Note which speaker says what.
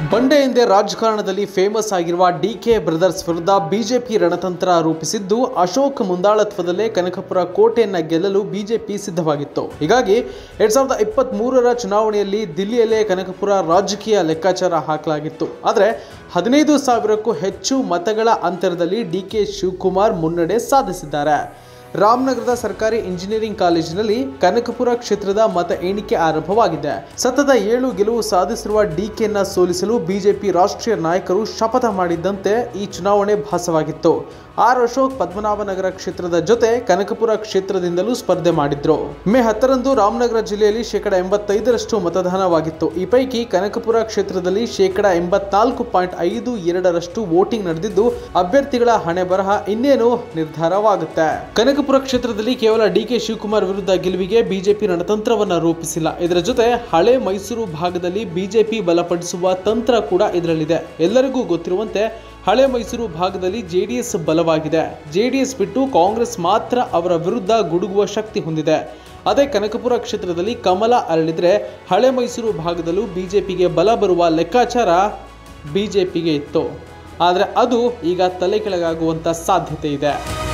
Speaker 1: ಬಂಡೆ ಎಂದೇ ರಾಜಕಾರಣದಲ್ಲಿ ಫೇಮಸ್ ಆಗಿರುವ ಡಿಕೆ ಬ್ರದರ್ಸ್ ವಿರುದ್ಧ ಬಿಜೆಪಿ ರಣತಂತ್ರ ರೂಪಿಸಿದ್ದು ಅಶೋಕ್ ಮುಂದಾಳತ್ವದಲ್ಲೇ ಕನಕಪುರ ಕೋಟೆಯನ್ನ ಗೆಲ್ಲಲು ಬಿಜೆಪಿ ಸಿದ್ಧವಾಗಿತ್ತು. ಹೀಗಾಗಿ 2023ರ ಚುನಾವಣೆಯಲ್ಲಿ ದಿಲ್ಲಿಯಲ್ಲೇ ಕನಕಪುರ ರಾಜಕೀಯ ಲೆಕ್ಕಾಚಾರ ಹಾಕಲಾಗಿತ್ತು. ಆದರೆ 15,000ಕ್ಕೂ ಹೆಚ್ಚು ಮತಗಳ ಅಂತರದಲ್ಲಿ ಡಿಕೆ ಶಿವಕುಮಾರ್ ಮುನ್ನಡೆ ಸಾಧಿಸಿದ್ದಾರೆ. ರಾಮನಗರದ ಸರ್ಕಾರಿ ಇಂಜಿನಿಯರಿಂಗ್ ಕಾಲೇಜಿನಲ್ಲಿ ಕನಕಪುರ ಕ್ಷೇತ್ರದ ಮತ ಎಣಿಕೆ ಆರಂಭವಾಗಿದೆ. ಸತತ 7 ಗೆಲುವು ಸಾಧಿಸಿರುವ ಡಿಕೆಯನ್ನ ಸೋಲಿಸಲು ಬಿಜೆಪಿ ರಾಷ್ಟ್ರೀಯ ನಾಯಕರು ಶಪಥ ಮಾಡಿದ್ದಂತೆ ಈ ಚುನಾವಣೆ ಭಾಸವಾಗಿತ್ತು. ಅಶೋಕ್ ಪದ್ಮನಾಭನಗರ ಕ್ಷೇತ್ರದ ಜೊತೆ ಕನಕಪುರ ಕ್ಷೇತ್ರದಿಂದಲೂ ಸ್ಪರ್ಧೆ ಮಾಡಿದ್ರು. ಮೇ 10ರಂದು ರಾಮನಗರ ಜಿಲ್ಲೆಯಲ್ಲಿ 85% ಮತದಾನವಾಗಿತ್ತು. ಈ ಪೈಕಿ ಕನಕಪುರ ಕ್ಷೇತ್ರದಲ್ಲಿ 84.52% ವೋಟಿಂಗ್ ನಡೆದಿದ್ದು ಅಭ್ಯರ್ಥಿಗಳ ಹಣೆ ಬರಹ ಇನ್ನೇನು ನಿರ್ಧಾರವಾಗುತ್ತೆ. ಕನಕಪುರ ಕ್ಷೇತ್ರದಲ್ಲಿ ಕೇವಲ ಡಿಕೆ ಶಿವಕುಮಾರ್ ವಿರುದ್ಧ ಗೆಲುವಿಗೆ ಬಿಜೆಪಿ ರಣತಂತ್ರವನ್ನ ರೂಪಿಸಿಲ್ಲ. ಇದರ ಜೊತೆ ಹಳೆ ಮೈಸೂರು ಭಾಗದಲ್ಲಿ ಬಿಜೆಪಿ ಬಲಪಡಿಸುವ ತಂತ್ರ ಕೂಡ ಇದರಲ್ಲಿದೆ. ಎಲ್ಲರಿಗೂ ಗೊತ್ತಿರುವಂತೆ ಹಳೆ ಮೈಸೂರು ಭಾಗದಲ್ಲಿ ಜೆಡಿಎಸ್ ಬಲವಾಗಿದೆ. ಜೆಡಿಎಸ್ ಬಿಟ್ಟು ಕಾಂಗ್ರೆಸ್ ಮಾತ್ರ ಅವರ ವಿರುದ್ಧ ಗುಡುಗುವ ಶಕ್ತಿ ಹೊಂದಿದೆ. ಅದೇ ಕನಕಪುರ ಕ್ಷೇತ್ರದಲ್ಲಿ ಕಮಲ ಅರಳಿದ್ರೆ ಹಳೆ ಮೈಸೂರು ಭಾಗದಲ್ಲೂ ಬಿಜೆಪಿಗೆ ಬಲ ಬರುವ ಲೆಕ್ಕಾಚಾರ ಬಿಜೆಪಿಗೆ ಇತ್ತು. ಆದರೆ ಅದು ಈಗ ತಲೆ ಕೆಳಗಾಗುವಂತ ಸಾಧ್ಯತೆ ಇದೆ.